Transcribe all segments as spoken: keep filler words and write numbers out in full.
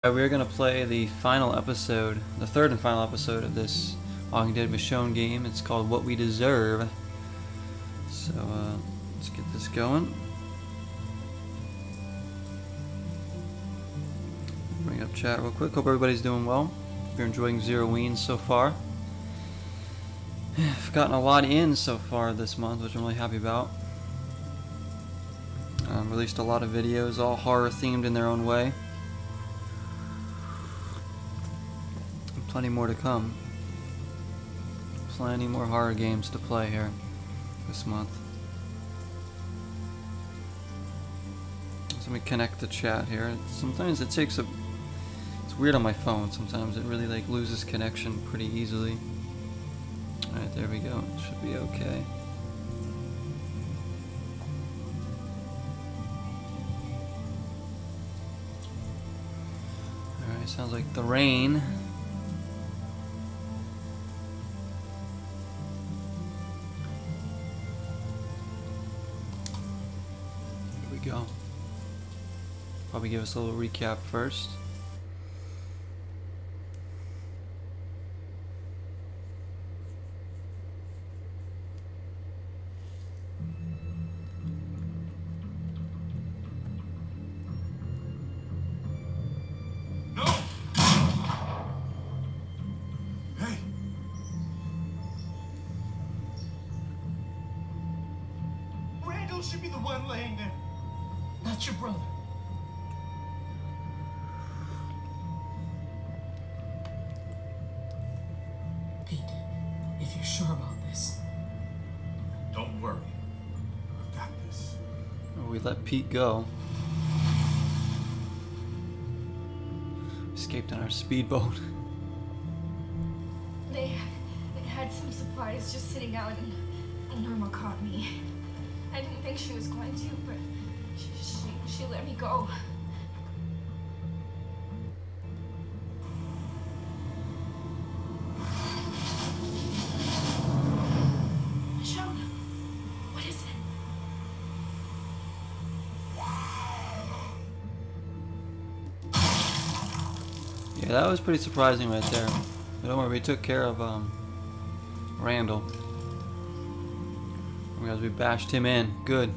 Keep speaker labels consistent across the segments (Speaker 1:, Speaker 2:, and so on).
Speaker 1: We're gonna play the final episode, the third and final episode of this Walking Dead Michonne game. It's called What We Deserve. So uh, let's get this going. Bring up chat real quick. Hope everybody's doing well. If you're enjoying Zero Weens so far. I've gotten a lot in so far this month, which I'm really happy about. Um, released a lot of videos, all horror themed in their own way. Plenty more to come. Plenty more horror games to play here this month. So let me connect the chat here. Sometimes it takes a... It's weird on my phone. Sometimes it really like loses connection pretty easily. Alright, there we go. It should be okay. Alright, sounds like the rain. Go. Probably give us a little recap first.
Speaker 2: No! Hey! Randall should be the one laying there. Not your brother.
Speaker 3: Pete, if you're sure about this.
Speaker 2: Don't worry. I've got this.
Speaker 1: We let Pete go. Escaped on our speedboat.
Speaker 4: They, they had some supplies just sitting out and Norma caught me. I didn't think she was going to, but she, she, she let me go. Michonne, what is it?
Speaker 1: Yeah, that was pretty surprising right there. But don't worry, we took care of um, Randall. Because we bashed him in. Good.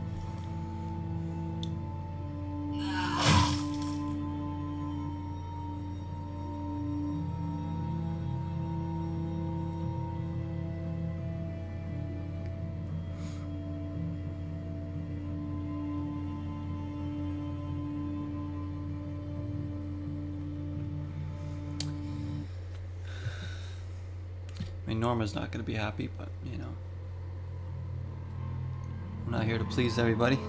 Speaker 1: I mean, Norma's not going to be happy, but, you know. I'm not here to please everybody.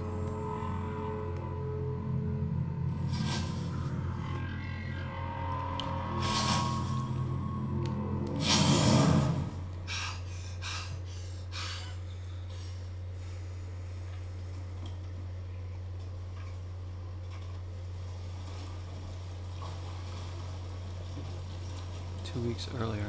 Speaker 1: Two weeks earlier.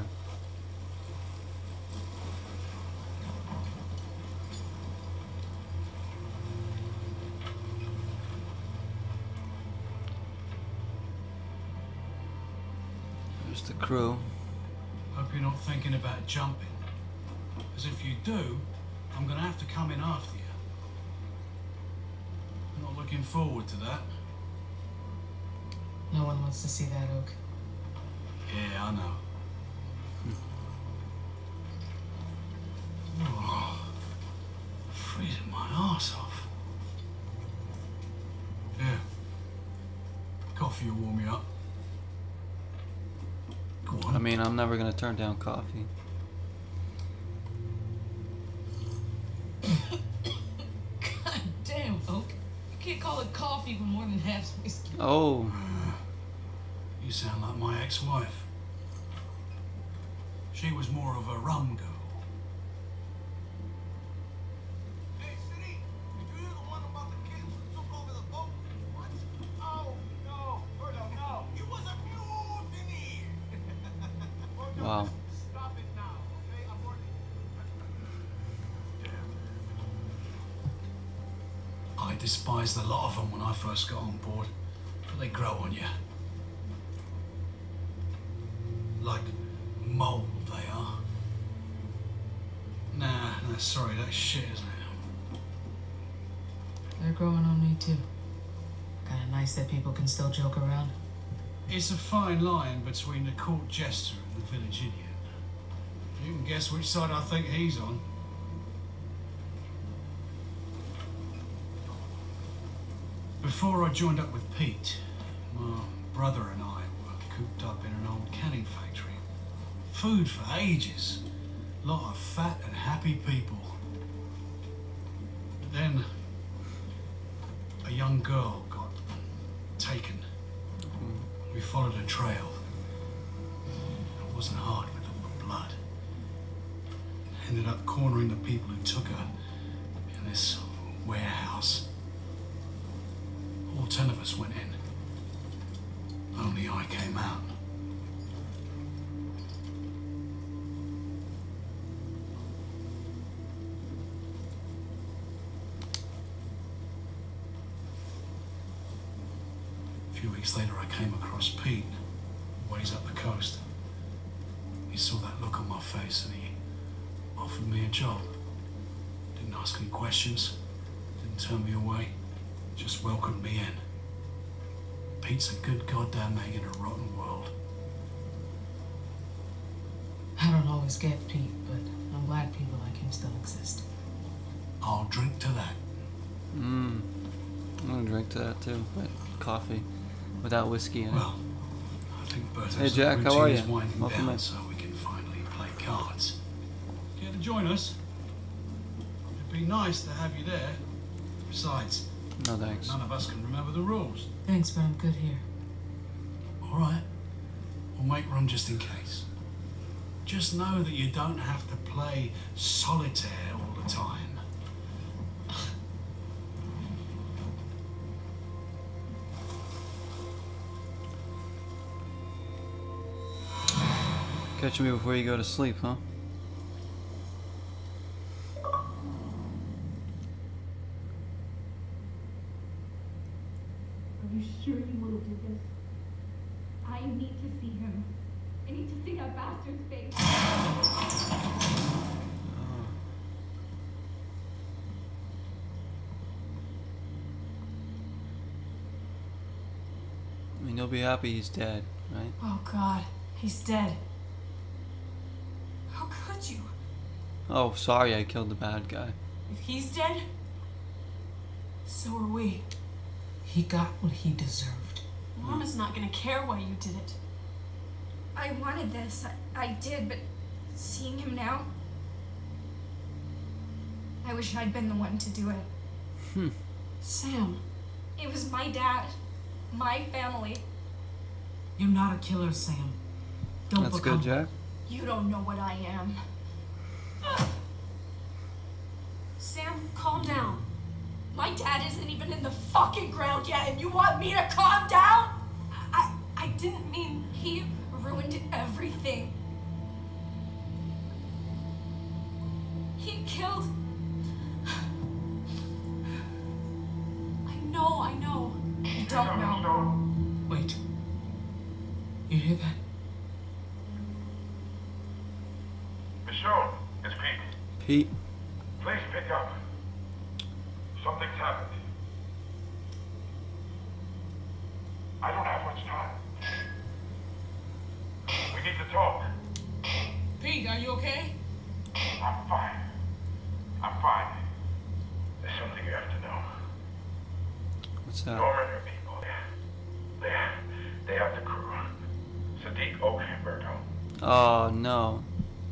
Speaker 1: There's the crew.
Speaker 5: Hope you're not thinking about jumping. Because if you do, I'm going to have to come in after you. I'm not looking forward to that.
Speaker 3: No one wants to see that, Oak.
Speaker 5: Yeah, I know. Oh, freezing my arse off. Yeah. Coffee will warm me up. Go on.
Speaker 1: I mean, I'm never gonna turn down coffee.
Speaker 3: God damn, Oak. You can't call it coffee when more than half's whiskey.
Speaker 1: Oh.
Speaker 5: You sound like my ex-wife. She was more of a rum girl.
Speaker 2: Hey, City! Did you hear the one about the kids who took over the boat? What? Oh, no. Birdo, no. It was a mutiny! Birdo,
Speaker 1: Wow.
Speaker 2: stop it now, okay? I'm already...
Speaker 5: I despised the lot of them when I first got on board, but they grow on you. Like mold, they are. Nah, nah, sorry, that's shit, isn't it?
Speaker 3: They're growing on me too. Kinda nice that people can still joke around.
Speaker 5: It's a fine line between the court jester and the village idiot. You can guess which side I think he's on. Before I joined up with Pete, my brother and I were cooped up in an old canning factory. Food for ages. Lot of fat and happy people. But then, a young girl got taken. We followed a trail. It wasn't hard with all the blood. Ended up cornering the people who took her in this warehouse. All ten of us went in. Only I came out. A few weeks later, I came across Pete, ways up the coast. He saw that look on my face and he offered me a job. Didn't ask any questions, didn't turn me away, just welcomed me in. Pete's a good goddamn egg in a rotten world.
Speaker 3: I don't always get Pete, but I'm glad people like him still exist.
Speaker 5: I'll drink to that.
Speaker 1: Mmm. I'm gonna drink to that too, but coffee without whiskey in it.
Speaker 5: Well, I think Berto's
Speaker 1: Hey, Jack, how
Speaker 5: routine
Speaker 1: are
Speaker 5: is
Speaker 1: you?
Speaker 5: winding
Speaker 1: Welcome
Speaker 5: down,
Speaker 1: in.
Speaker 5: so we can finally play cards. Care to join us? It'd be nice to have you there. Besides,
Speaker 1: No thanks.
Speaker 5: none of us can remember the rules.
Speaker 3: Thanks, but I'm good here.
Speaker 5: All right, we'll make room just in case. Just know that you don't have to play solitaire all the time.
Speaker 1: Catch me before you go to sleep, huh?
Speaker 4: Are you sure you want to do this? I need to see him. I need to see that bastard's face.
Speaker 1: I mean, you'll be happy he's dead, right?
Speaker 4: Oh God, he's dead. How could you?
Speaker 1: Oh, sorry I killed the bad guy.
Speaker 4: If he's dead, so are we.
Speaker 3: He got what he deserved.
Speaker 4: Mama's not gonna care why you did it. I wanted this. I, I did, but seeing him now, I wish I'd been the one to do it.
Speaker 1: Hmm.
Speaker 3: Sam,
Speaker 4: It was my dad, my family.
Speaker 3: you're not a killer, Sam. Don't
Speaker 1: That's
Speaker 3: become
Speaker 1: good, Jack.
Speaker 4: You don't know what I am. Sam, calm down. My dad isn't even in the fucking ground yet, and you want me to calm down? I I didn't mean he ruined everything. He killed. I know, I know. You don't know.
Speaker 3: Wait. You hear that?
Speaker 2: Michonne, it's Pete.
Speaker 1: Pete.
Speaker 2: Please pick up. Something's happened. I don't have much time. We need to talk.
Speaker 3: Pete, are you okay?
Speaker 2: I'm fine. I'm fine. There's something you have to know.
Speaker 1: What's that?
Speaker 2: Norman and her people, they, they, they have the crew. Sadiq, Oak, and Berto.
Speaker 1: Oh, no.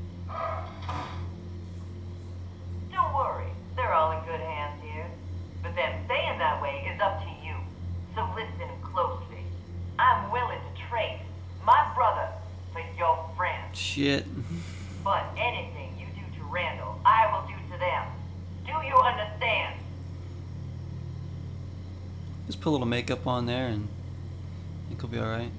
Speaker 6: Don't worry, they're all in good hands here. But them staying that way is up to you. So listen closely. I'm willing to trade my brother for your friend.
Speaker 1: Shit.
Speaker 6: But anything you do to Randall, I will do to them. Do you understand?
Speaker 1: Just put a little makeup on there and I think he'll be alright.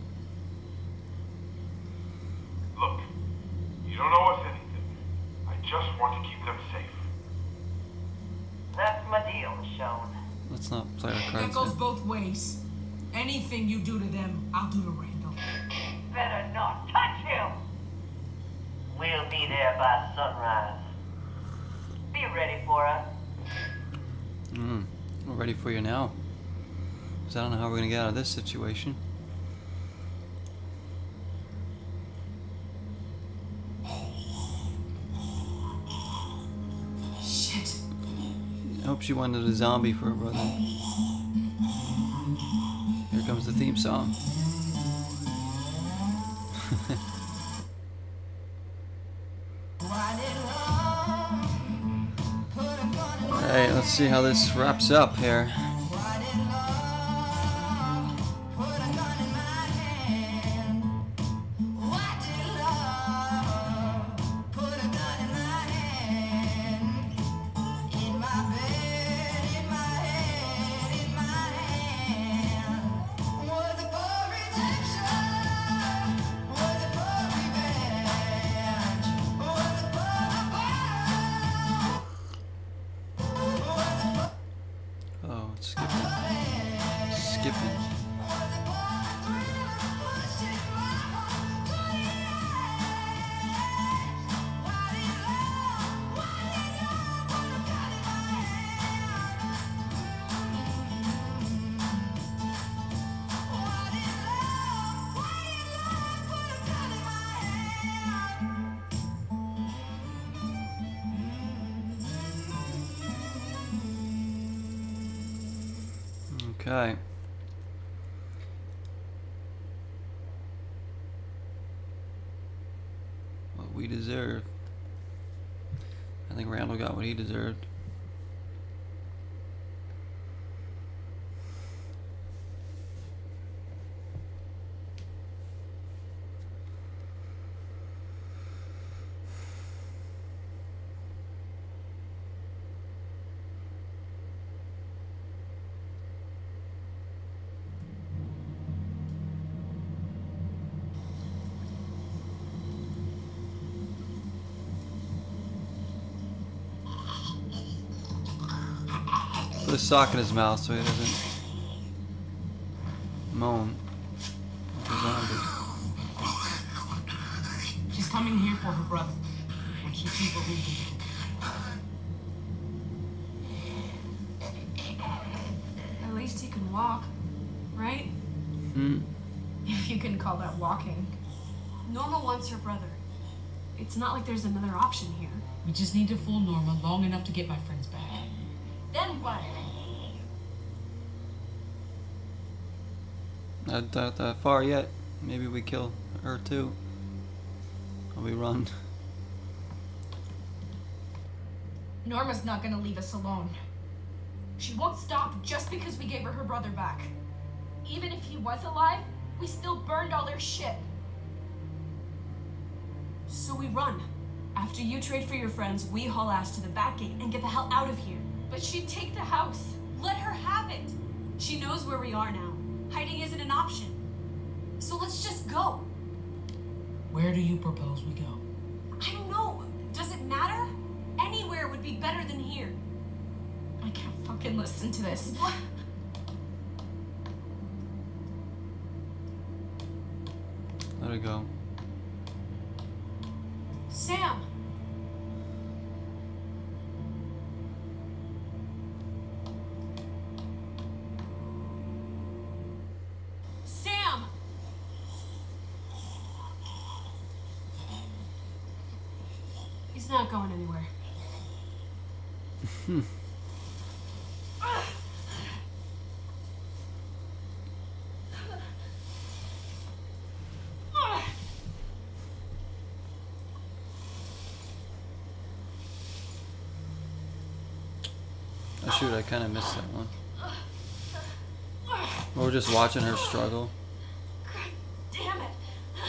Speaker 2: Look, you don't owe us anything. I just want to keep them safe.
Speaker 6: That's my deal, Michonne.
Speaker 1: Let's not play our
Speaker 3: That
Speaker 1: cards
Speaker 3: goes
Speaker 1: yet.
Speaker 3: both ways. Anything you do to them, I'll do to Randall.
Speaker 6: Better not touch him! sunrise. Be ready for us.
Speaker 1: Mm, we're ready for you now. Because I don't know how we're going to get out of this situation.
Speaker 4: Shit.
Speaker 1: I hope she wanted a zombie for her brother. Here comes the theme song. Alright, let's see how this wraps up here. Oh, it's skipping. Skipping. Okay. What we deserve. I think Randall got what he deserved. Put a sock in his mouth so he doesn't moan like a zombie.
Speaker 3: She's coming here for her brother. And she sees what we do.
Speaker 4: At least he can walk, right?
Speaker 1: Hmm.
Speaker 4: If you can call that walking. Norma wants her brother. It's not like there's another option here.
Speaker 3: We just need to fool Norma long enough to get my friends back.
Speaker 4: Then what?
Speaker 1: Not that, that far yet. Maybe we kill her too. Or we run.
Speaker 4: Norma's not gonna leave us alone. She won't stop just because we gave her her brother back. Even if he was alive, we still burned all their shit. So we run. After you trade for your friends, we haul ass to the back gate and get the hell out of here. But she'd take the house. Let her have it. She knows where we are now. Hiding isn't an option. So let's just go.
Speaker 3: Where do you propose we go?
Speaker 4: I don't know. Does it matter? Anywhere would be better than here. I can't fucking listen to this. What?
Speaker 1: Let it go.
Speaker 4: Sam! Sam! He's not going anywhere.
Speaker 1: Hmm. Oh shoot, I kind of missed that one. We're just watching her struggle.
Speaker 4: God damn it.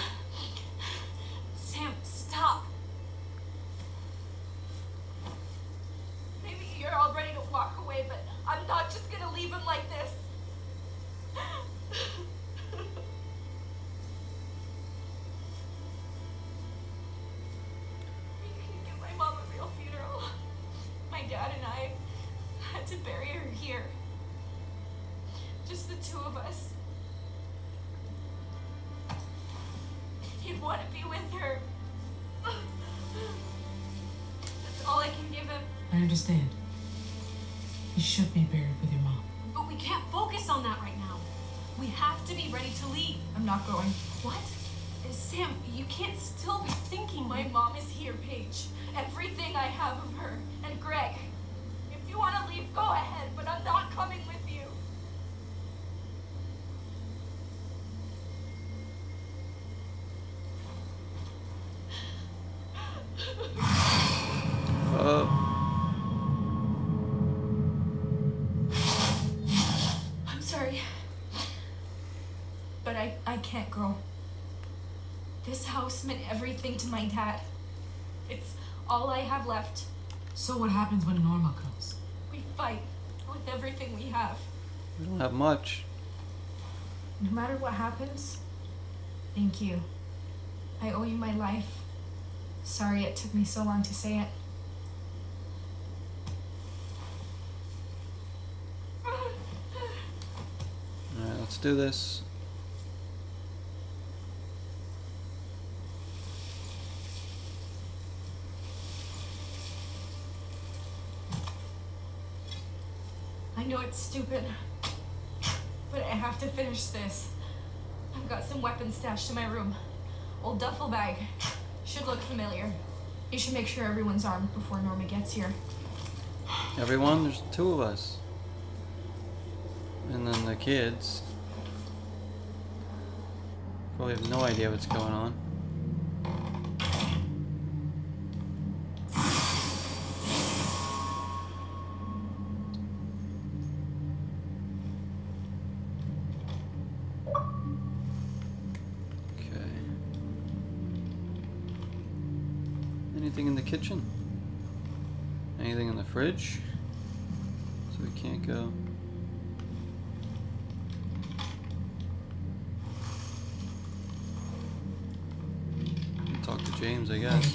Speaker 4: Sam, stop. Maybe you're all ready to walk away, but I'm not just gonna leave him like this. We couldn't give my mom a real funeral. My dad and I had to bury her here. Just the two of us. He'd want to be with her.
Speaker 3: I understand. You should be buried with your mom.
Speaker 4: But we can't focus on that right now. We have to be ready to leave.
Speaker 3: I'm not going.
Speaker 4: What? Sam, you can't still be thinking my mom is here, Paige. Everything I have of her. And Greg. If you want to leave, go ahead, but I'm not coming with you.
Speaker 1: Uh,
Speaker 4: I'm sorry. But I, I can't go. This house meant everything to my dad. It's all I have left.
Speaker 3: So what happens when Norma comes?
Speaker 4: We fight with everything we have.
Speaker 1: we don't have much.
Speaker 4: No matter what happens, thank you. I owe you my life. Sorry it took me so long to say it.
Speaker 1: Alright, let's do this.
Speaker 4: I know it's stupid, but I have to finish this. I've got some weapons stashed in my room. Old duffel bag. Should look familiar. You should make sure everyone's armed before Norma gets here.
Speaker 1: Everyone, there's two of us. And then the kids. Probably have no idea what's going on. Anything in the kitchen? Anything in the fridge? So we can't go. Talk to James, I guess.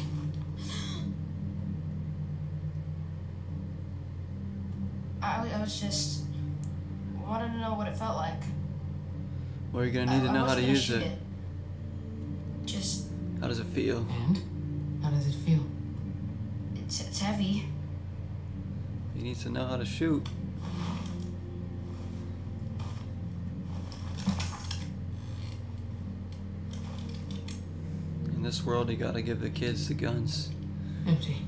Speaker 7: I, I was just wanted to know what it felt like.
Speaker 1: Well, you're gonna need
Speaker 7: I,
Speaker 1: to know
Speaker 7: I
Speaker 1: how to
Speaker 7: wasn't gonna
Speaker 1: use
Speaker 7: shoot
Speaker 1: it.
Speaker 7: it. Just
Speaker 1: How does it feel?
Speaker 3: And? How does it feel?
Speaker 7: it's, it's heavy.
Speaker 1: He needs to know how to shoot. In this world, you gotta give the kids the guns.
Speaker 3: Empty.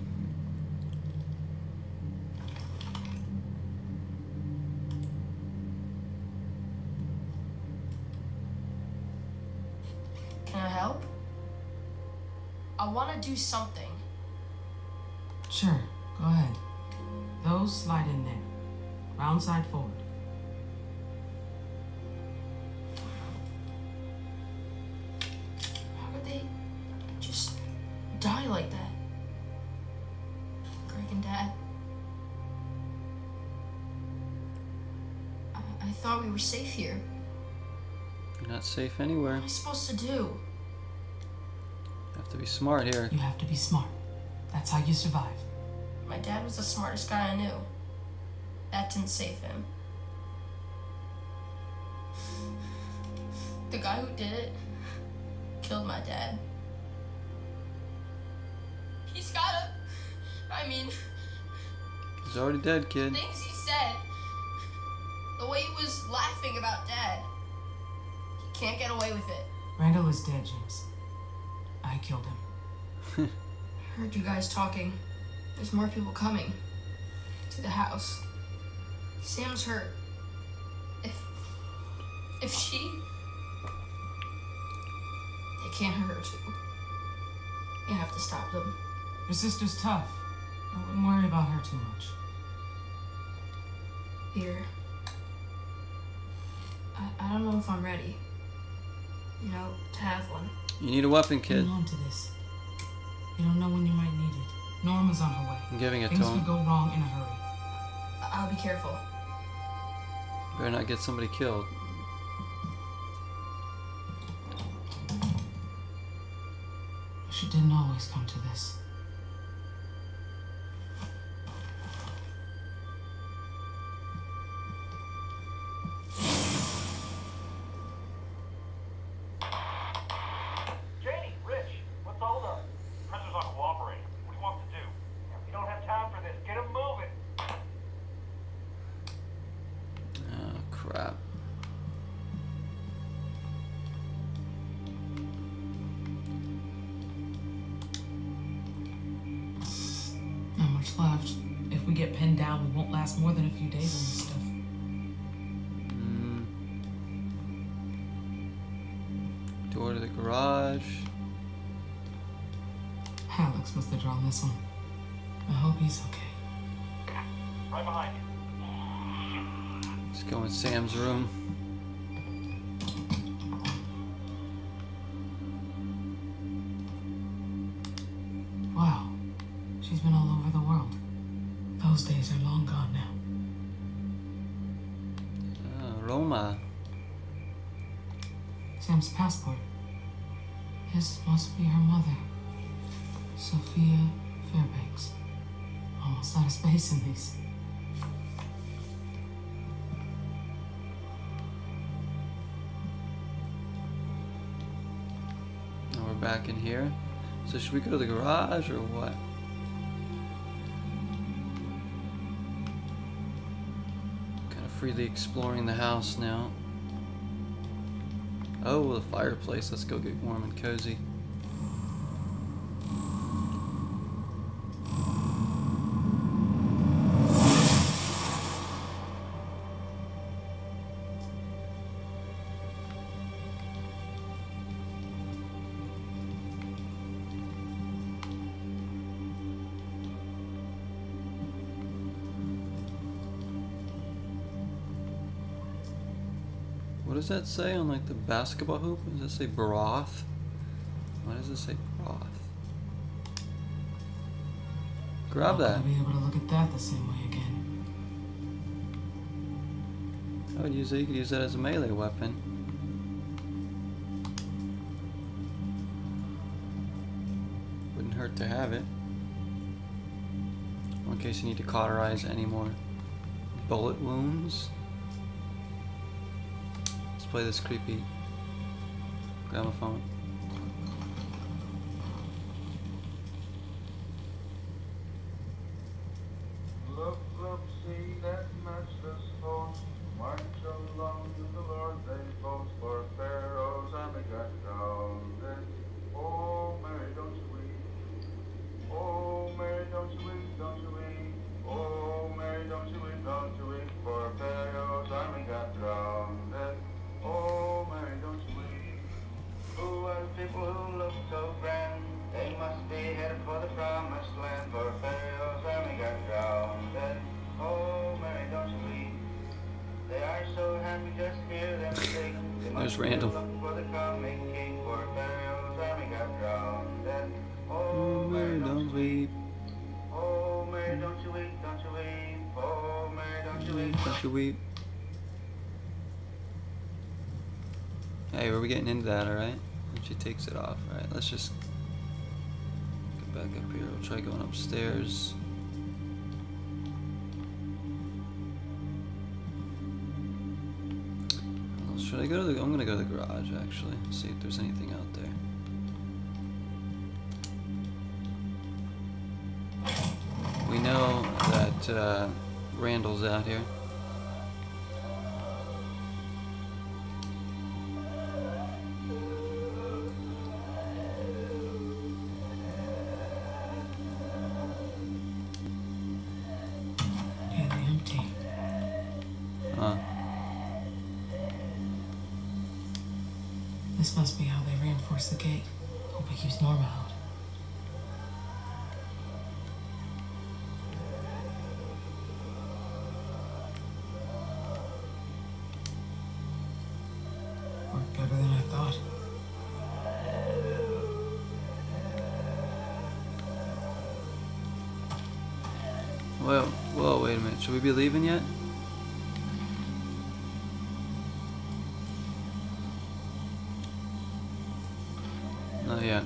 Speaker 7: Can I help? I want to do something.
Speaker 3: Sure, go ahead. Those slide in there. Round side forward.
Speaker 7: How could they just die like that? Greg and Dad. I, I thought we were safe here.
Speaker 1: You're not safe anywhere.
Speaker 7: What am I supposed to do?
Speaker 1: You have to be smart here.
Speaker 3: You have to be smart. That's how you survive.
Speaker 7: My dad was the smartest guy I knew. That didn't save him. The guy who did it killed my dad. He's gotta... I mean,
Speaker 1: He's already dead, kid.
Speaker 7: things he said. The way he was laughing about Dad. He can't get away with it.
Speaker 3: Randall is dead, James. I killed him.
Speaker 7: I heard you guys talking. There's more people coming to the house. Sam's hurt. If if she they can't hurt her too. You have to stop them.
Speaker 3: Your sister's tough. I wouldn't worry about her too much.
Speaker 7: Here. I, I don't know if I'm ready. You know, to have one.
Speaker 1: You need a weapon, kid.
Speaker 3: Hang on to this. You don't know when you might need it. Norma's on her way.
Speaker 1: I'm giving it to
Speaker 3: Things
Speaker 1: him.
Speaker 3: could go wrong in a hurry.
Speaker 7: I- I'll be careful.
Speaker 1: Better not get somebody killed.
Speaker 3: Wish it didn't always come to this.
Speaker 2: Janie, Rich, what's all up? Pressure's not cooperating. What do you want to do? We don't have time for this. Get him moving.
Speaker 3: what's left. If we get pinned down, we won't last more than a few days on this stuff.
Speaker 1: Mm. Door to the garage.
Speaker 3: Alex must have drawn this one. I hope he's okay.
Speaker 2: Right behind you.
Speaker 1: Let's go in Sam's room.
Speaker 3: Wow. She's been all over the world. Those days are long gone now.
Speaker 1: Ah, Roma.
Speaker 3: Sam's passport. This must be her mother. Sophia Fairbanks. Almost out of space in these.
Speaker 1: Now we're back in here. So should we go to the garage or what? Kind of freely exploring the house now. Oh, the fireplace. Let's go get warm and cozy. What does that say on like the basketball hoop? Does it say broth? Why does it say broth? Grab that.
Speaker 3: I'll be able to look at that the same way again.
Speaker 1: I would use it. You could use that as a melee weapon. Wouldn't hurt to have it. In case you need to cauterize any more bullet wounds. Let's play this creepy gramophone.
Speaker 8: Look, look, see that matchless host march along with the Lord they boast, for Pharaoh's army got drowned. Oh, Mary, don't you weep. Oh, Mary, don't you weep, don't you weep. Oh, Mary, don't you weep, don't you weep, for Pharaoh's army got drowned. Oh, Mary, don't you weep. Who are the people who look so grand? They must be headed for the promised land, for Pharaoh's army got drowned. Oh, Mary, don't you weep. They are so happy, just hear them sing. They
Speaker 1: There's
Speaker 8: must
Speaker 1: Randall.
Speaker 8: look for the coming king, for Pharaoh's army got drowned. Oh,
Speaker 1: Oh, Mary, don't weep.
Speaker 8: Oh, Mary, don't you weep, don't you weep. Oh, Mary, don't you weep.
Speaker 1: Don't you weep. Hey, are we getting into that, alright? And she takes it off, alright? Let's just get back up here. We'll try going upstairs. Well, should I go to the... I'm gonna go to the garage, actually. See if there's anything out there. We know that uh, Randall's out here.
Speaker 3: Nearly empty.
Speaker 1: Huh.
Speaker 3: This must be how they reinforce the gate. Hope it keeps Norma out. Worked better than I thought.
Speaker 1: Whoa, whoa, wait a minute. Should we be leaving yet? Not yet.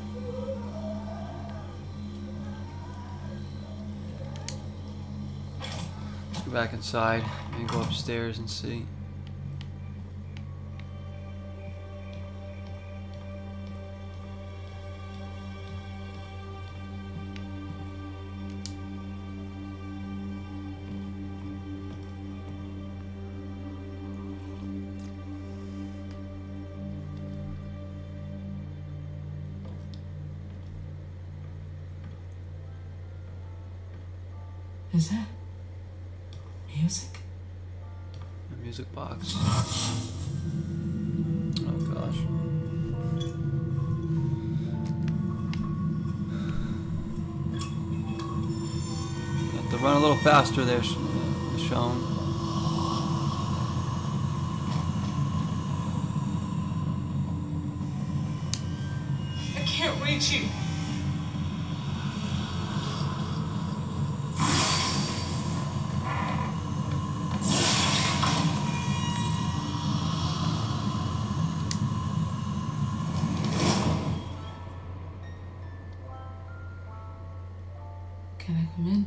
Speaker 1: Let's go back inside and go upstairs and see.
Speaker 3: Is that music?
Speaker 1: A music box. Oh gosh. Got to run a little faster there, Sh- uh, Sean.
Speaker 3: I can't reach you. Can I come in?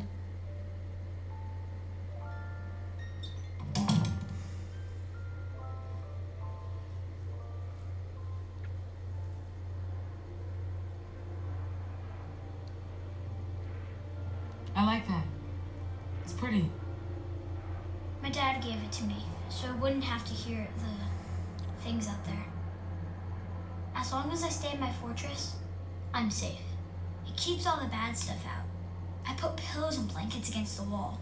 Speaker 3: I like that. It's pretty.
Speaker 9: My dad gave it to me, so I wouldn't have to hear the things out there. As long as I stay in my fortress, I'm safe. It keeps all the bad stuff out. I put pillows and blankets against the wall.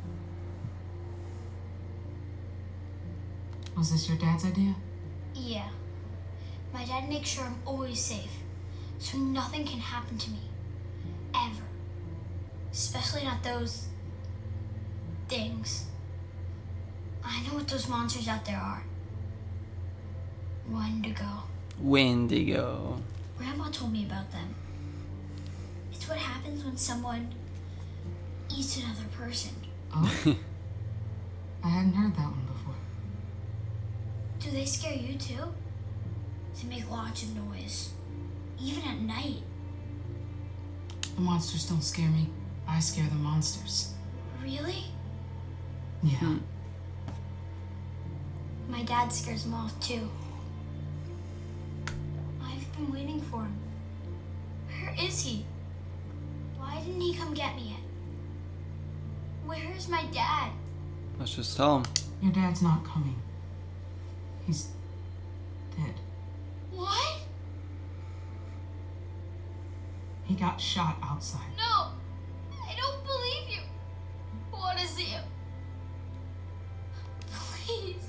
Speaker 3: Was this your dad's idea?
Speaker 9: Yeah. My dad makes sure I'm always safe, so nothing can happen to me. Ever. Especially not those things. I know what those monsters out there are. Wendigo.
Speaker 1: Wendigo.
Speaker 9: Grandma told me about them. It's what happens when someone eats another person.
Speaker 3: Oh? I hadn't heard that one before.
Speaker 9: Do they scare you too? They make lots of noise. Even at night.
Speaker 3: The monsters don't scare me. I scare the monsters.
Speaker 9: Really?
Speaker 3: Yeah.
Speaker 1: Hmm.
Speaker 9: My dad scares them off too. I've been waiting for him. Where is he? Why didn't he come get me yet? Where is my dad?
Speaker 1: Let's just tell him.
Speaker 3: Your dad's not coming. He's dead.
Speaker 9: What?
Speaker 3: He got shot outside.
Speaker 9: No! I don't believe you. What is it? Please.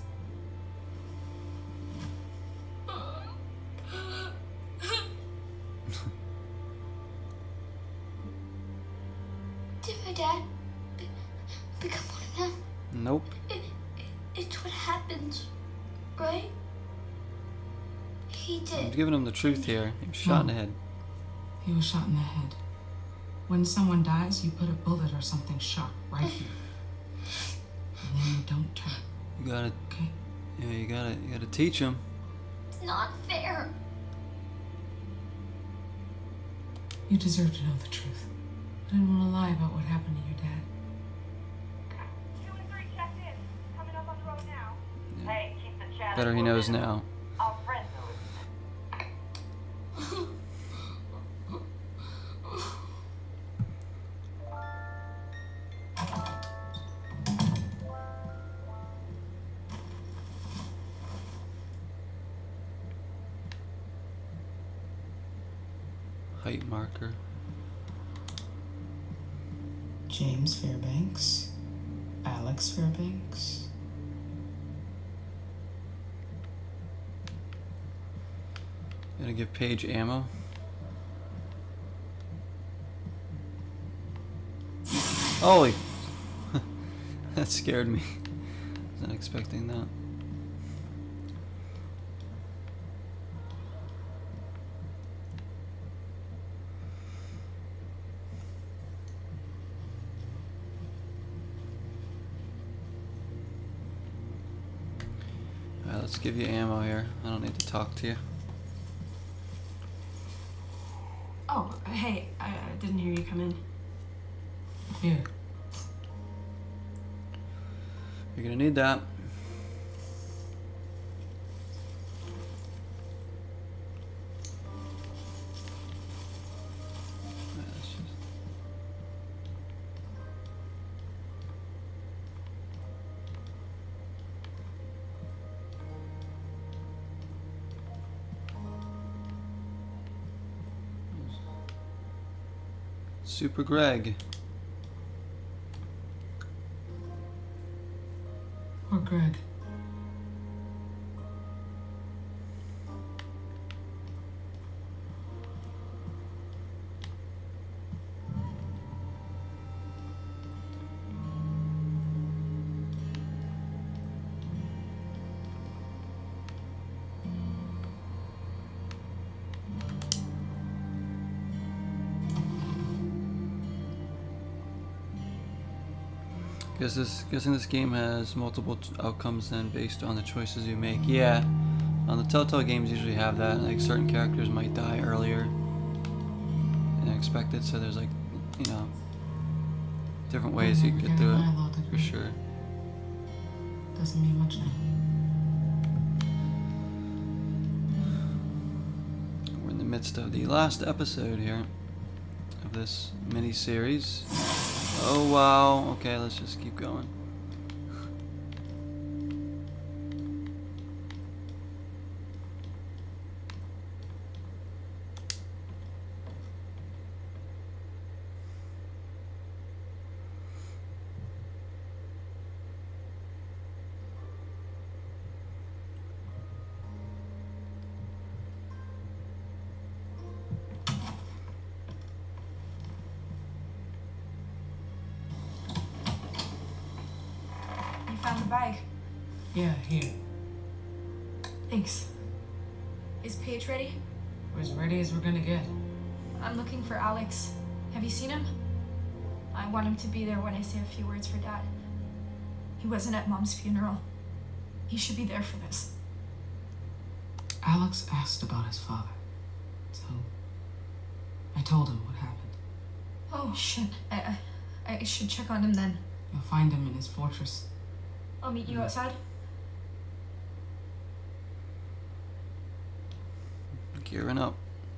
Speaker 9: Did my dad be become one of them?
Speaker 1: Nope.
Speaker 9: It, it, it's what happens, right? He
Speaker 1: I'm
Speaker 9: did.
Speaker 1: giving him the truth here. He was shot in the
Speaker 3: No.
Speaker 1: head.
Speaker 3: He was shot in the head. When someone dies, you put a bullet or something sharp right here. And then you don't turn.
Speaker 1: You gotta,
Speaker 3: Okay?
Speaker 1: yeah, you gotta, you gotta teach him.
Speaker 9: It's not fair.
Speaker 3: You deserve to know the truth. I didn't want to lie about what happened to your dad.
Speaker 6: Two and three checked in. Coming up on the road now. Hey, keep the chat.
Speaker 1: Better he knows now.
Speaker 6: Our friends are listening.
Speaker 1: Height marker.
Speaker 3: James Fairbanks. Alex Fairbanks.
Speaker 1: Gonna give Paige ammo. Holy! That scared me. I was not expecting that. Alright, let's give you ammo here. I don't need to talk to you.
Speaker 4: Oh, hey, I, I didn't hear you come in.
Speaker 3: Here.
Speaker 1: You're gonna need that. Alright, let's just- Super Greg.
Speaker 3: Greg.
Speaker 1: Guess this, guessing this game has multiple t outcomes then based on the choices you make. Yeah, on the Telltale games usually have that. Like certain characters might die earlier than expected, so there's like, you know, different ways you can get through it for sure.
Speaker 3: Doesn't mean much now.
Speaker 1: We're in the midst of the last episode here of this mini series. Oh wow, okay, let's just keep going.
Speaker 4: Found the bag.
Speaker 3: Yeah, here.
Speaker 4: Thanks. Is Paige ready?
Speaker 3: We're as ready as we're gonna get.
Speaker 4: I'm looking for Alex. Have you seen him? I want him to be there when I say a few words for Dad. He wasn't at Mom's funeral. He should be there for this.
Speaker 3: Alex asked about his father, so I told him what happened.
Speaker 4: Oh shit. I, I, I should check on him then.
Speaker 3: You'll find him in his fortress.
Speaker 4: I'll meet you outside.
Speaker 1: Gearing up.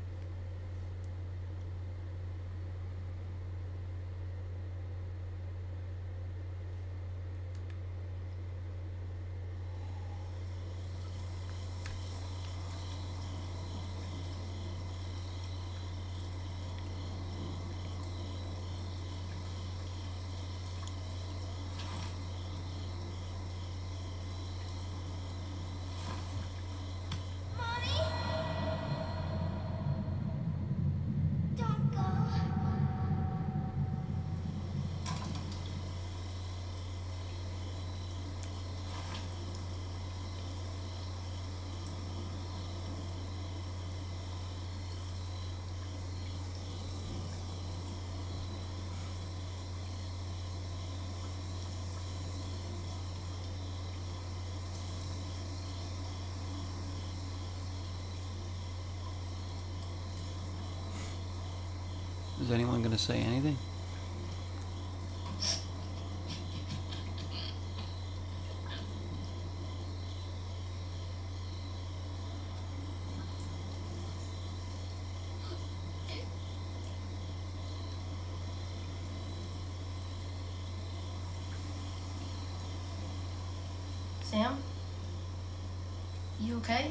Speaker 1: Is anyone gonna say anything?
Speaker 7: Sam? You okay?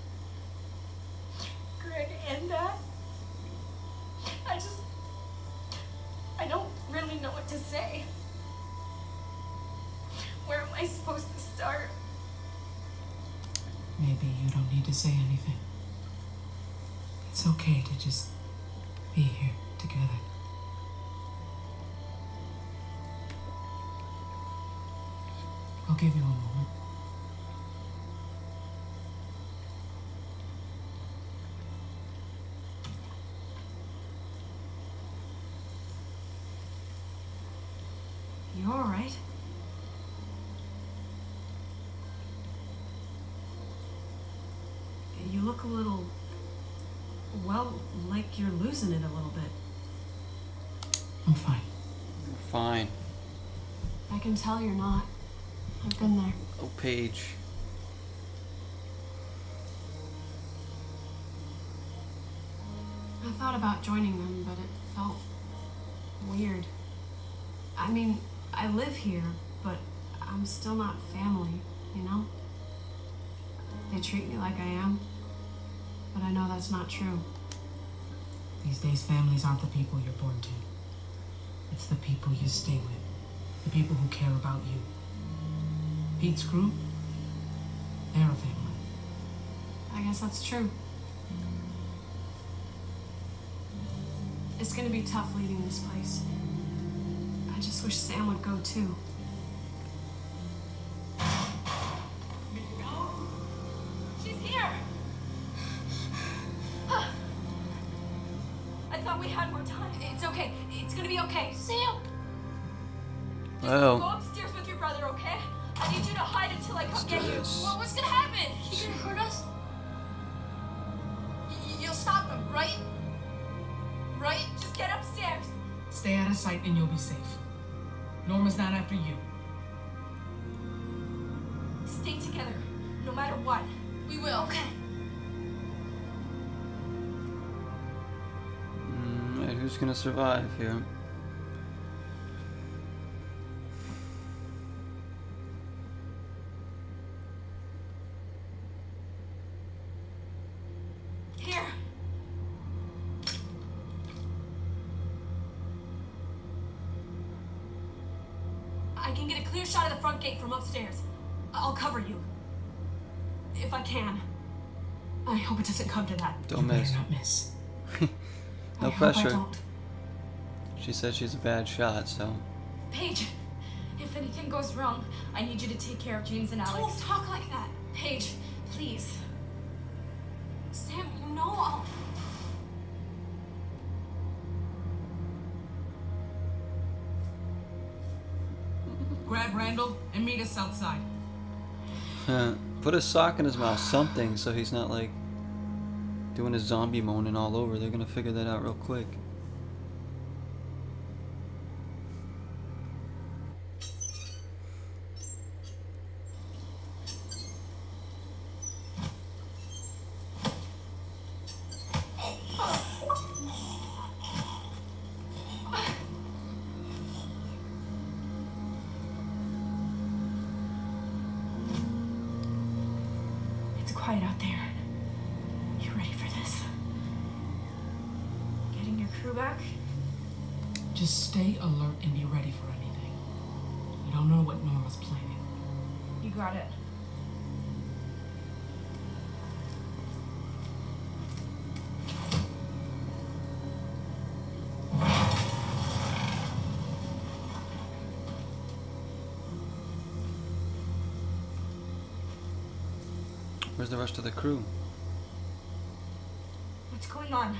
Speaker 4: Greg and Dad? I just... I don't really know what to say. Where am I supposed to start?
Speaker 3: Maybe you don't need to say anything. It's okay to just be here together. I'll give you a moment.
Speaker 4: You all right? You look a little... well, like you're losing it a little bit.
Speaker 3: I'm fine.
Speaker 1: You're fine.
Speaker 4: I can tell you're not. I've been there.
Speaker 1: Oh, Paige.
Speaker 4: I thought about joining them, but it felt weird. I mean, I live here, but I'm still not family, you know? They treat me like I am, but I know that's not true.
Speaker 3: These days, families aren't the people you're born to. It's the people you stay with. The people who care about you. Pete's crew, they're a family.
Speaker 4: I guess that's true. It's gonna be tough leaving this place. I just wish Sam would go too. She's here! I thought we had more time. It's okay. It's gonna be okay. Sam!
Speaker 1: Oh.
Speaker 4: Go upstairs with your brother, okay? I need you to hide until I come
Speaker 1: Let's
Speaker 4: get
Speaker 1: do
Speaker 4: you.
Speaker 1: this.
Speaker 4: What, what's gonna happen?
Speaker 7: He's gonna hurt us?
Speaker 4: Y- You'll stop him, right? Right? Just get upstairs.
Speaker 3: Stay out of sight and you'll be safe. Norma's not after you.
Speaker 4: Stay together, no matter what. We will.
Speaker 7: Okay.
Speaker 1: Mm, right, who's gonna survive here?
Speaker 4: Here. I can get a clear shot of the front gate from upstairs. I'll cover you. If I can. I hope it doesn't come to that.
Speaker 1: Don't
Speaker 3: You better
Speaker 1: miss.
Speaker 3: not miss.
Speaker 1: No
Speaker 4: I hope I
Speaker 1: pressure.
Speaker 4: don't.
Speaker 1: She said she's a bad shot, so.
Speaker 4: Paige, if anything goes wrong, I need you to take care of James and Alex. Don't talk like that. Paige, please. Sam, you know I'll...
Speaker 3: Grab Randall and meet us outside.
Speaker 1: Put a sock in his mouth, something, so he's not like doing his zombie moaning all over. They're gonna figure that out real quick.
Speaker 4: It's quiet out there. You ready for this? Getting your crew back?
Speaker 3: Just stay alert and be ready for anything. You don't know what Norma's planning.
Speaker 4: You got it.
Speaker 1: Where's the rest of the crew?
Speaker 4: What's going on?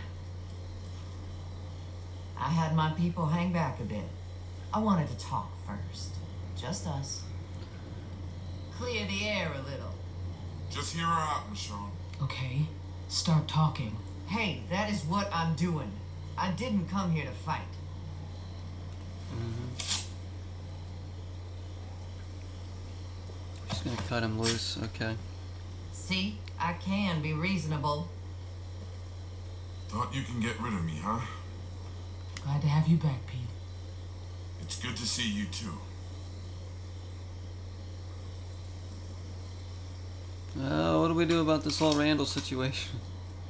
Speaker 6: I had my people hang back a bit. I wanted to talk first. Just us. Clear the air a little.
Speaker 10: Just hear her out, Michonne.
Speaker 3: Okay, start talking.
Speaker 6: Hey, that is what I'm doing. I didn't come here to fight.
Speaker 1: Mm-hmm. Just gonna cut him loose, okay.
Speaker 6: See, I can be reasonable.
Speaker 10: Thought you can get rid of me, huh?
Speaker 3: Glad to have you back, Pete.
Speaker 10: It's good to see you too.
Speaker 1: Uh, what do we do about this whole Randall situation?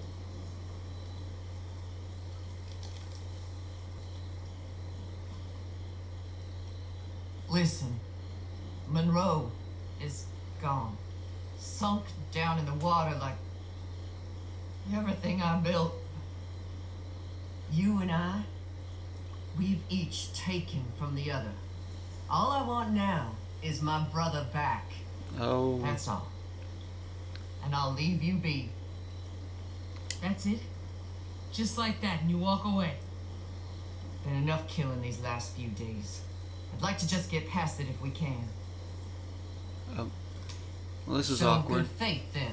Speaker 6: Listen, Monroe is gone. Sunk down in the water like everything I built. You and I, we've each taken from the other. All I want now is my brother back.
Speaker 1: Oh.
Speaker 6: That's all. And I'll leave you be.
Speaker 3: That's it? Just like that, and you walk away.
Speaker 6: Been enough killing these last few days. I'd like to just get past it if we can.
Speaker 1: Oh. Well, this is
Speaker 6: Show
Speaker 1: awkward.
Speaker 6: good faith, then.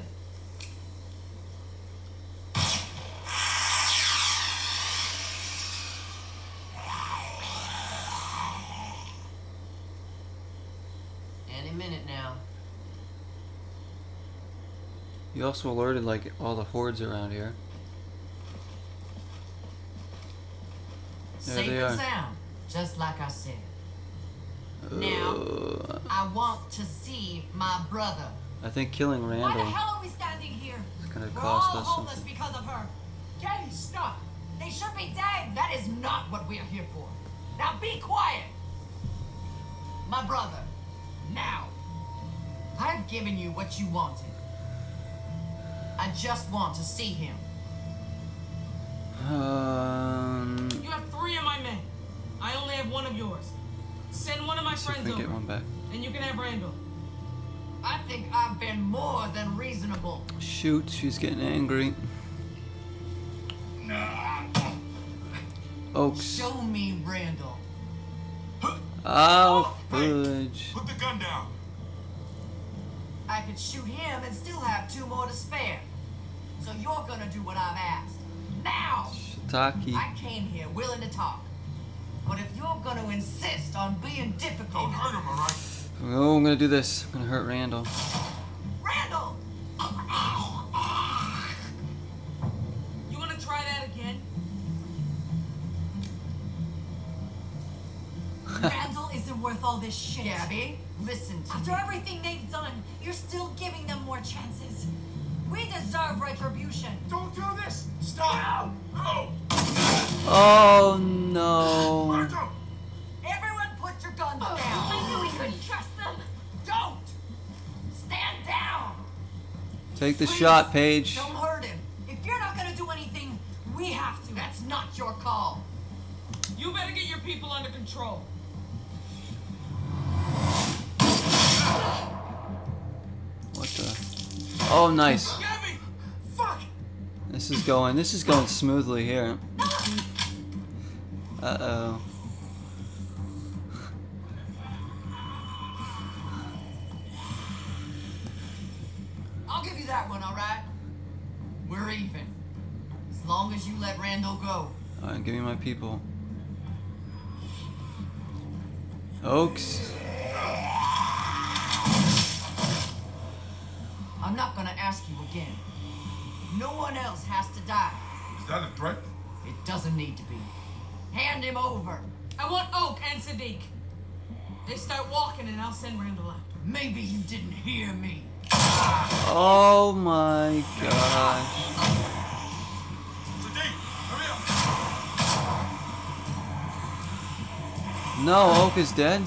Speaker 6: Any minute now.
Speaker 1: You also alerted like all the hordes around here. There
Speaker 6: Safe
Speaker 1: they
Speaker 6: and
Speaker 1: are.
Speaker 6: sound, just like I said.
Speaker 1: Uh,
Speaker 6: Now, I want to see my brother.
Speaker 1: I think killing
Speaker 4: Why the
Speaker 1: Randall
Speaker 4: hell are we standing here?
Speaker 1: is gonna
Speaker 6: We're
Speaker 1: cost
Speaker 6: all
Speaker 1: us
Speaker 6: homeless
Speaker 1: something.
Speaker 6: because of her. Daddy, stop. They should be dead. That is not what we are here for. Now be quiet. My brother. Now.
Speaker 11: I've given you what you wanted. I just want to see him.
Speaker 1: Um.
Speaker 3: You have three of my men. I only have one of yours. Send one of my
Speaker 1: See if
Speaker 3: friends
Speaker 1: we
Speaker 3: over,
Speaker 1: get one back.
Speaker 3: and you can have Randall.
Speaker 11: I think I've been more than reasonable.
Speaker 1: Shoot, she's getting angry. Oaks.
Speaker 11: Show me Randall.
Speaker 1: Oh, fudge.
Speaker 10: Put the gun down.
Speaker 11: I could shoot him and still have two more to spare. So you're gonna do what I've asked. Now!
Speaker 1: Shiitake.
Speaker 11: I came here willing to talk. But if you're gonna insist on being difficult...
Speaker 10: Don't hurt him, all right?
Speaker 1: Oh, I'm gonna do this. I'm gonna hurt Randall.
Speaker 11: Randall!
Speaker 3: You want to try that again?
Speaker 11: Randall isn't worth all this shit. Gabby, listen to
Speaker 4: After
Speaker 11: me.
Speaker 4: everything they've done, you're still giving them more chances. We deserve retribution.
Speaker 2: Don't do this! Stop! No!
Speaker 1: Oh no.
Speaker 2: Marco!
Speaker 11: Everyone put your guns down.
Speaker 4: I knew we couldn't trust them.
Speaker 11: Don't! Stand down!
Speaker 1: Take the
Speaker 11: Please,
Speaker 1: shot, Paige.
Speaker 11: Don't hurt him.
Speaker 4: If you're not gonna do anything, we have to.
Speaker 11: That's not your call.
Speaker 3: You better get your people under control.
Speaker 1: What the? Oh, nice.
Speaker 2: Gabby! Fuck!
Speaker 1: This is going. This is going smoothly here. Uh oh.
Speaker 11: I'll give you that one, all right? We're even. As long as you let Randall go.
Speaker 1: All right, give me my people. Oaks.
Speaker 11: I'm not gonna ask you again. No one else has to die.
Speaker 10: Is that a threat?
Speaker 11: It doesn't need to be. Hand him over.
Speaker 3: I want Oak and Sadiq. They start walking and I'll send Randall out.
Speaker 11: Maybe you didn't hear me.
Speaker 1: Oh my gosh.
Speaker 10: Sadiq, hurry up.
Speaker 1: No, Oak is dead.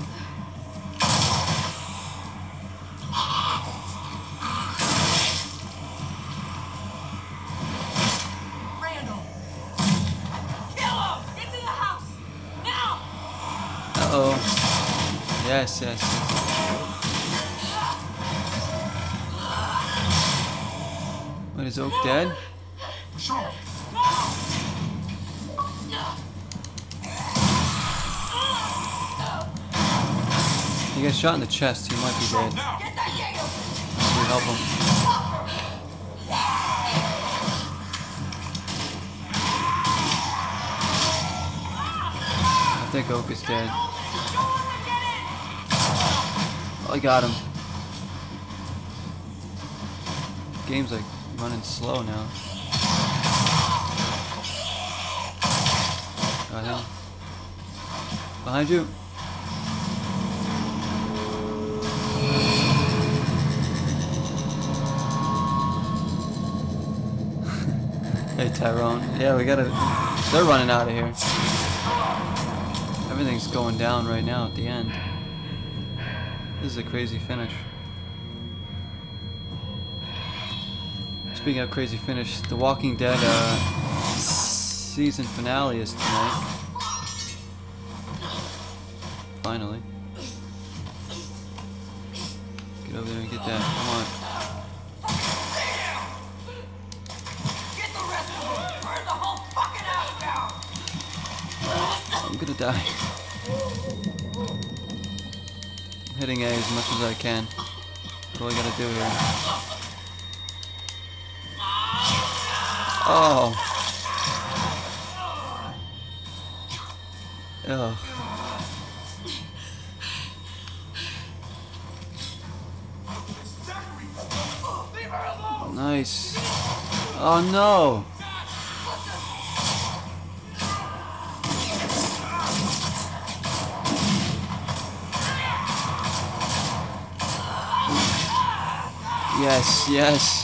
Speaker 11: Randall!
Speaker 3: Kill him! Get to the house! Now!
Speaker 1: Uh oh. Yes, yes, yes. What, is Oak dead?
Speaker 10: Michonne!
Speaker 1: He got shot in the chest. He might be dead.
Speaker 10: Now!
Speaker 11: Get that gate open!
Speaker 1: Should we help him? I think Oak is dead. Oh, I got him. Game's like running slow now. Got him. Behind you. Hey Tyrone. Yeah, we gotta. They're running out of here. Everything's going down right now at the end. This is a crazy finish. Speaking of crazy finish, The Walking Dead uh, season finale is tonight. Finally. Get over there and get that. Come on.
Speaker 11: Get the rest of them! Burn the whole fucking house down!
Speaker 1: I'm gonna die. I'm hitting A as much as I can. What do I gotta do here? Oh. Ugh. Nice. Oh no. Yes, yes.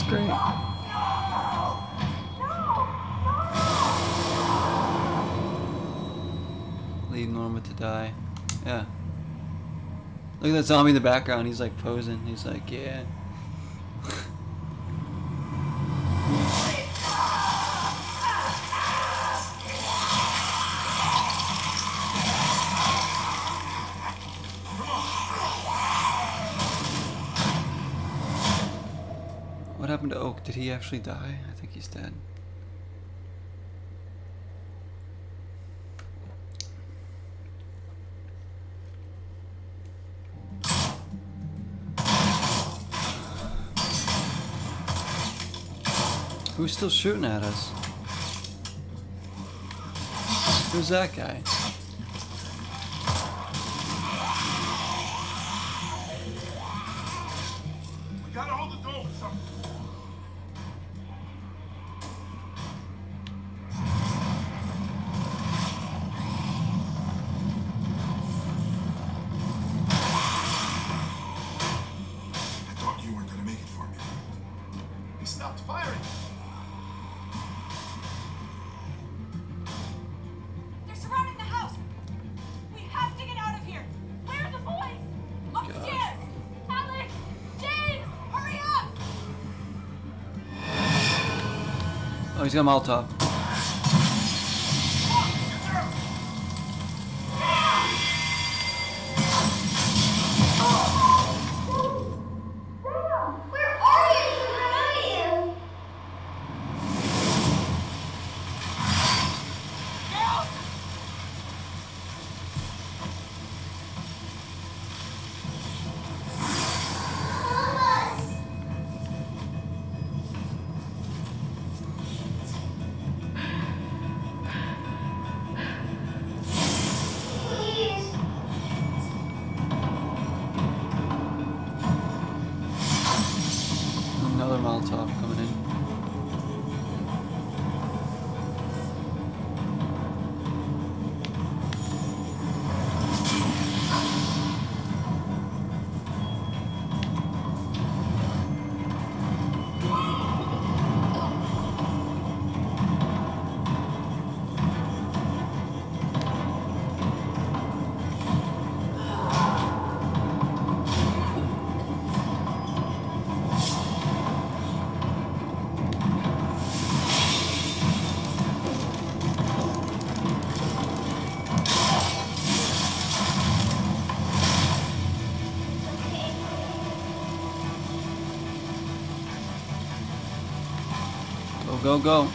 Speaker 1: great. Leave Norma to die. Yeah. Look at that zombie in the background. He's like posing. He's like, yeah. What happened to Oak? Did he actually die? I think he's dead. Who's still shooting at us? Who's that guy?
Speaker 10: We gotta hold the door for something. I thought you weren't gonna make it for me. He stopped firing.
Speaker 4: They're surrounding the house. We have to get out of here. Where are the boys? Upstairs. Alex, James, hurry up.
Speaker 1: Oh, he's got a Molotov.
Speaker 9: Where are you? Where are you?
Speaker 1: Another Molotov coming in. Go, go, go.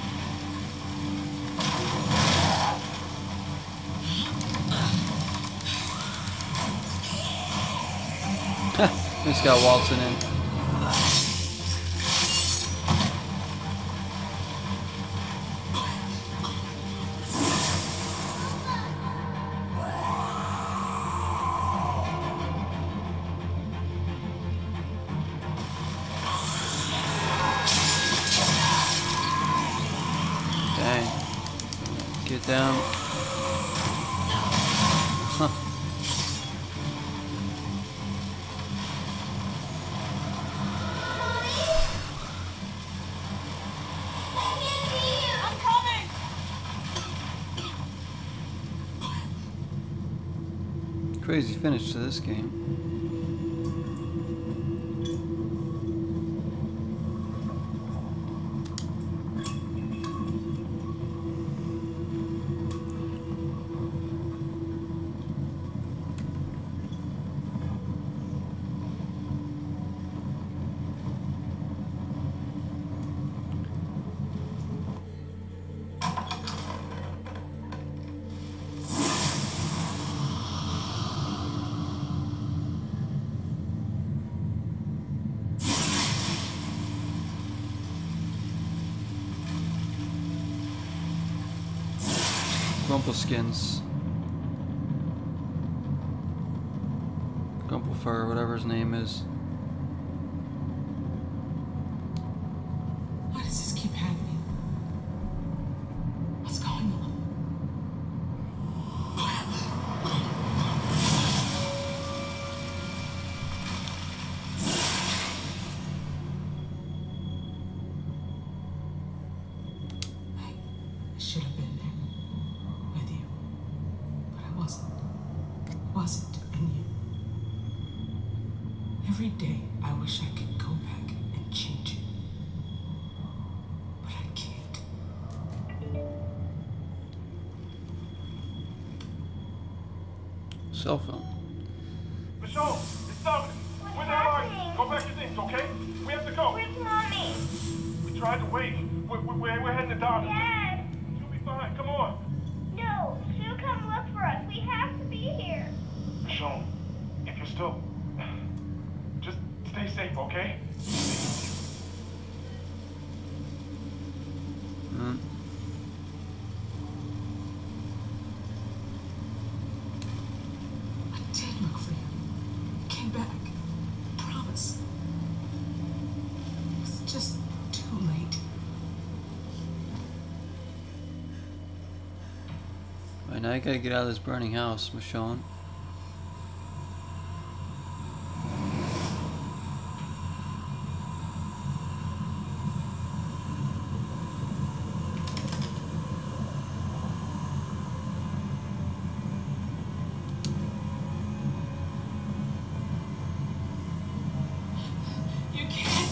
Speaker 1: This guy waltzing in. Dang. Get down. Huh.
Speaker 4: I'm coming.
Speaker 1: Crazy finish to this game. Grumpelskins. Grumpelfur, whatever his name is.
Speaker 3: Why does this keep happening? What's going on? Every day I wish I could go back and change it. But I can't.
Speaker 1: Cell phone.
Speaker 12: Michonne, it's Dominic. Where the hell are you? Go back to things, okay? We have to go.
Speaker 13: Where's Mommy?
Speaker 12: We tried to wait. We're, we're, we're heading to Dominic.
Speaker 13: Dad!
Speaker 12: She'll be fine. Come on.
Speaker 13: No, she'll come look for us. We have to be here.
Speaker 12: Michonne, if you're still... Just stay safe, okay?
Speaker 1: Hmm.
Speaker 3: I did look for you. Came back. Promise. It's just too late.
Speaker 1: Alright, now you gotta get out of this burning house, Michonne.
Speaker 3: You can't.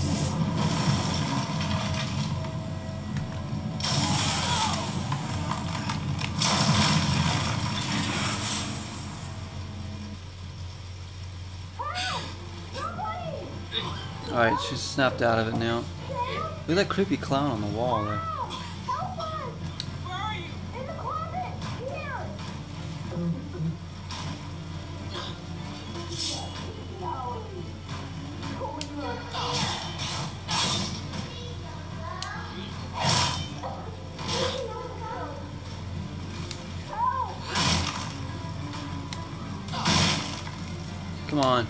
Speaker 1: Alright, she's snapped out of it now. Look at that creepy clown on the wall there.
Speaker 3: Where are you?
Speaker 13: In the closet! Here!
Speaker 1: Come on.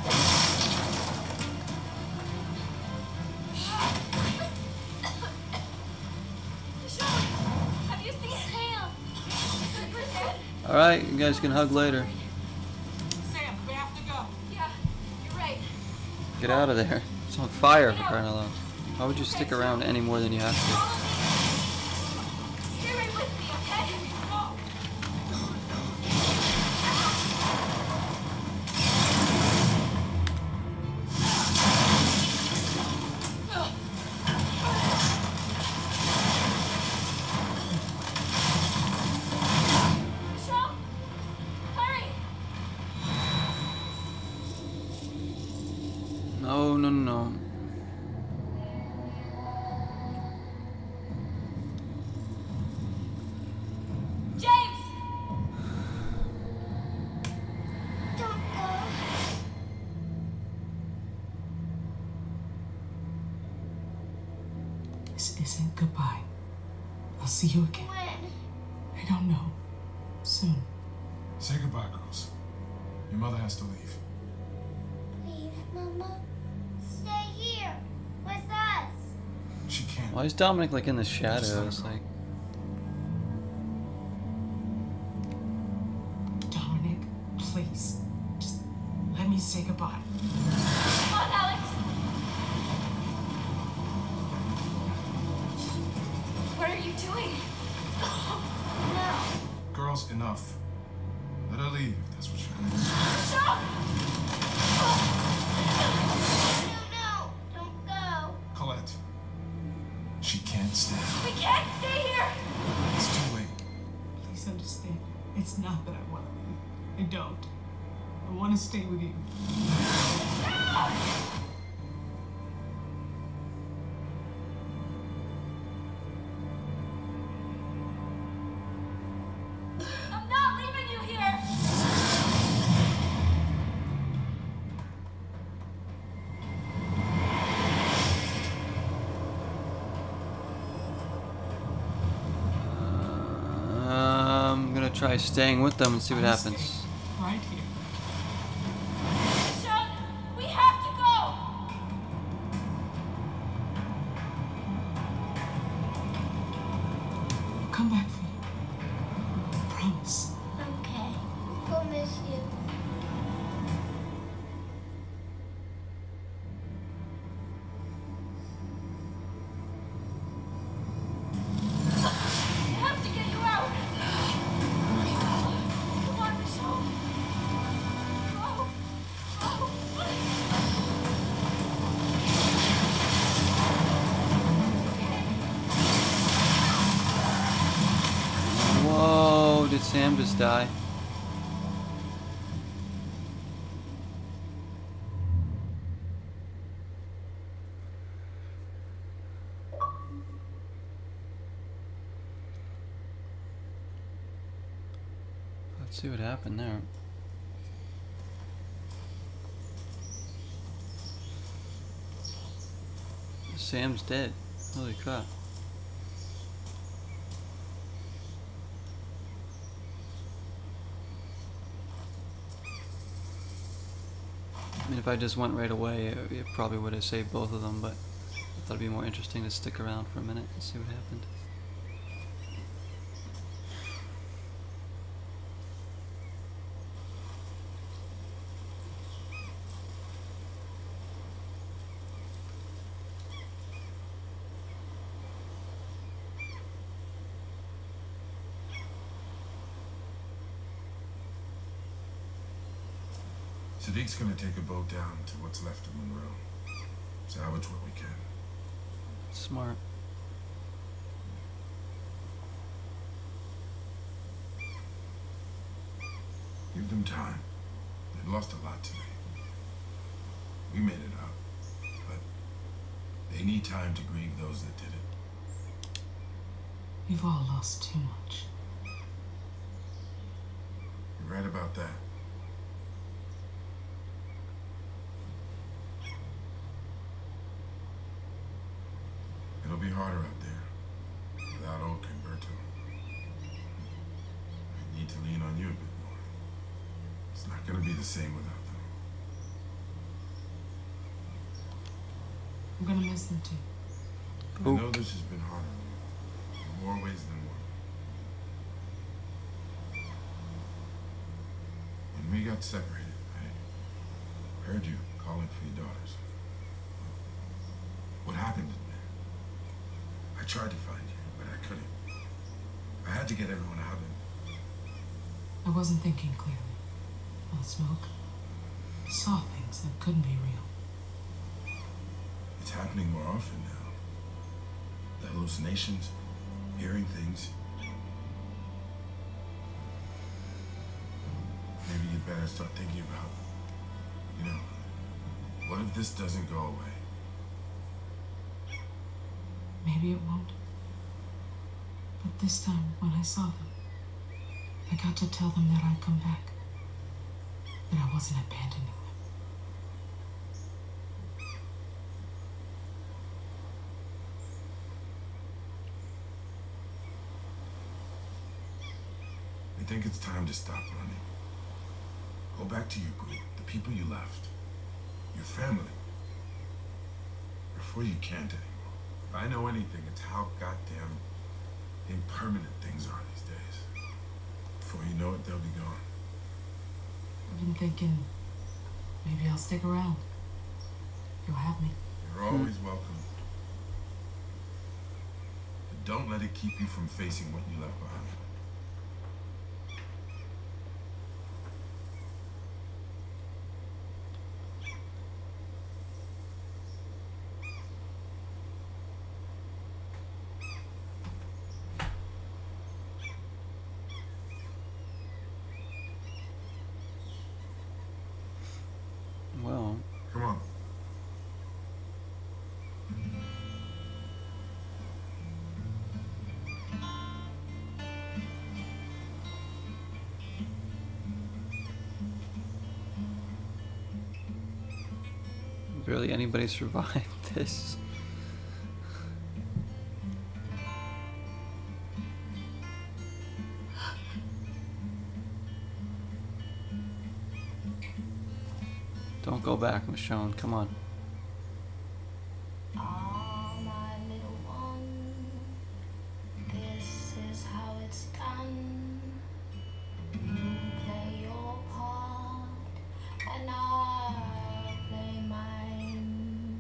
Speaker 4: Have you seen Sam?
Speaker 1: Alright, you guys can hug later.
Speaker 3: Sam, we have to go.
Speaker 4: Yeah, you're right.
Speaker 1: Get out of there. It's on fire for crying out loud. Why would you stick around any more than you have to?
Speaker 4: Stay right with me, okay? Michelle, hurry!
Speaker 1: No, no, no.
Speaker 4: James!
Speaker 13: Don't go.
Speaker 3: This isn't goodbye. I'll see you again.
Speaker 13: When?
Speaker 3: I don't know. Soon.
Speaker 10: Say goodbye, girls. Your mother has to leave.
Speaker 13: Please, Mama. Stay here. With us.
Speaker 10: She can't.
Speaker 1: Why is Dominic like in the shadows? Like,
Speaker 3: Dominic, please. Just let me say goodbye.
Speaker 4: Come on, Alex! What are you doing?
Speaker 13: No.
Speaker 10: Girls, enough. Let her leave. That's what she wants.
Speaker 4: Michelle!
Speaker 13: No, no. Don't go.
Speaker 10: Colette. She can't stay.
Speaker 4: We can't stay here!
Speaker 10: It's too late.
Speaker 3: Please understand. It's not that I want to leave. I don't. I want to stay with you.
Speaker 4: I'm not leaving you here!
Speaker 1: uh, I'm gonna try staying with them and see what
Speaker 3: I'll
Speaker 1: happens.
Speaker 3: stay right here.
Speaker 4: Michelle, we have to go!
Speaker 3: Come back for you. Promise.
Speaker 13: Okay. We'll miss you.
Speaker 4: We have to get you out! Come on, Michelle! Go! Go!
Speaker 1: Did Sam just die? Let's see what happened there. Sam's dead. Holy crap. I mean, if I just went right away, it, it probably would have saved both of them, but I thought it'd be more interesting to stick around for a minute and see what happened.
Speaker 10: Sadiq's gonna take a boat down to what's left of Monroe. Salvage what we can.
Speaker 1: Smart.
Speaker 10: Give them time. They've lost a lot today. We made it out. But they need time to grieve those that did it.
Speaker 3: We've all lost too much.
Speaker 10: You're right about that. It'll be harder out there without old Gilberto. I need to lean on you a bit more. It's not gonna be the same without them.
Speaker 3: I'm gonna miss them too.
Speaker 10: I know this has been hard on you, in more ways than one. When we got separated, I heard you calling for your daughters. What happened? I tried to find you, but I couldn't. I had to get everyone out of it.
Speaker 3: I wasn't thinking clearly. All the smoke. I saw things that couldn't be real.
Speaker 10: It's happening more often now. The hallucinations, hearing things. Maybe you'd better start thinking about, you know, what if this doesn't go away?
Speaker 3: Maybe it won't. But this time, when I saw them, I got to tell them that I'd come back. That I wasn't abandoning them.
Speaker 10: I think it's time to stop running. Go back to your group, the people you left, your family. Before you can't anymore. If I know anything, it's how goddamn impermanent things are these days. Before you know it, they'll be gone.
Speaker 3: I've been thinking, maybe I'll stick around. You'll have me.
Speaker 10: You're always welcome. But don't let it keep you from facing what you left behind.
Speaker 1: Well.
Speaker 10: Come on.
Speaker 1: Barely anybody survived this. Don't go back, Michonne. Come on.
Speaker 9: Oh, my little one, this is how it's done. You play your part, and I play mine.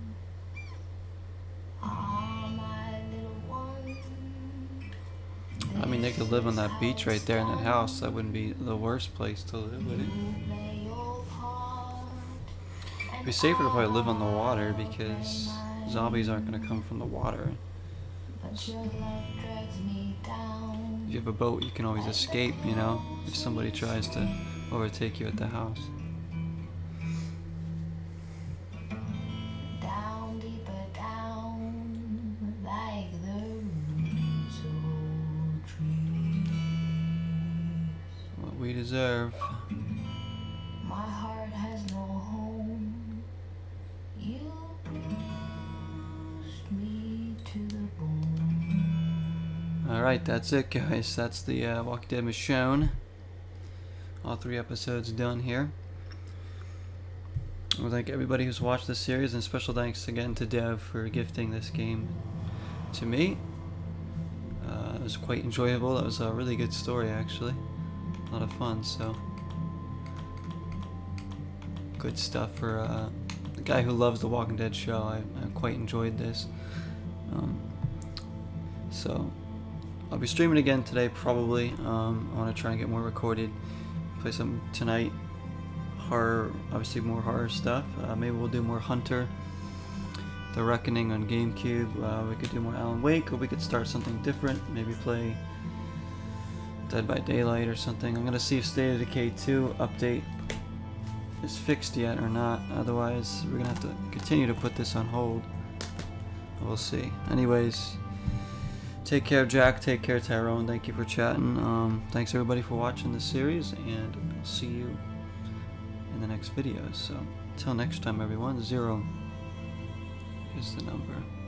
Speaker 9: Oh, my little one.
Speaker 1: I mean, they could live on that beach right there in that house. That wouldn't be the worst place to live, would it? It'd be safer to probably live on the water because zombies aren't going to come from the water. You if you have a boat, you can always escape, you know, if somebody tries to overtake you at the house.
Speaker 3: Down, deeper down, like the roots of trees.
Speaker 1: What we deserve.
Speaker 3: My heart has no home. You bruised me to the bone.
Speaker 1: Alright, that's it, guys. That's the uh, Walking Dead Michonne. All three episodes done here. I would thank everybody who's watched this series, and special thanks again to Dev for gifting this game to me. Uh, it was quite enjoyable. That was a really good story, actually. A lot of fun, so... good stuff for uh, the guy who loves the Walking Dead show. I, I quite enjoyed this. Um, so, I'll be streaming again today, probably. Um, I want to try and get more recorded. Play some tonight. Horror, obviously more horror stuff. Uh, maybe we'll do more Hunter, The Reckoning on GameCube. Uh, we could do more Alan Wake, or we could start something different. Maybe play Dead by Daylight or something. I'm gonna see if State of Decay two update is fixed yet or not. Otherwise, we're gonna have to continue to put this on hold. We'll see. Anyways, take care, Jack. Take care, Tyrone. Thank you for chatting. Um, thanks everybody for watching this series, and I'll see you in the next video. So, until next time, everyone. Zero is the number.